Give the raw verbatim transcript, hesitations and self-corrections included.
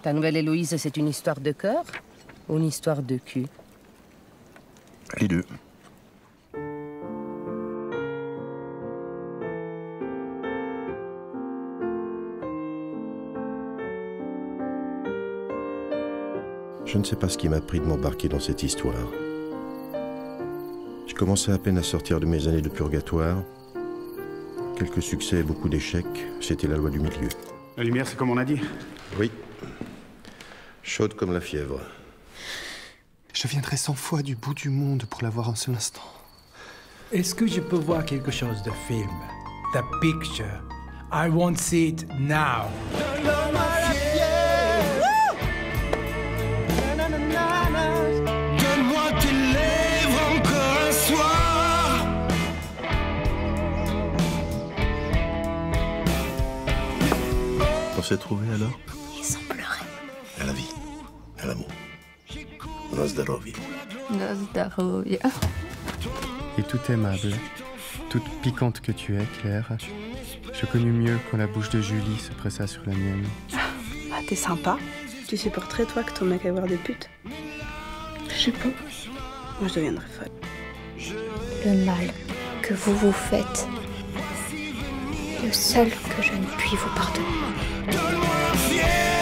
Ta nouvelle Héloïse, c'est une histoire de cœur ou une histoire de cul? Les deux. Je ne sais pas ce qui m'a pris de m'embarquer dans cette histoire. Je commençais à peine à sortir de mes années de purgatoire. Quelques succès et beaucoup d'échecs, c'était la loi du milieu. La lumière, c'est comme on a dit. Oui. Chaude comme la fièvre. Je viendrai cent fois du bout du monde pour la voir un seul instant. Est-ce que je peux voir quelque chose de film? The picture. I want to see it now. Donne-moi tes lèvres encore un soir. On s'est trouvés alors? Et sans pleurer. À la vie, à l'amour. Na zdarowie. Na zdarowie. Et tout aimable, toute piquante que tu es, Claire. Je connus mieux quand la bouche de Julie se pressa sur la mienne. Ah, t'es sympa. Tu supporterais, toi, que ton mec aille voir des putes? Je sais pas. Moi, je deviendrais folle. Le mal que vous vous faites, le seul que je ne puis vous pardonner.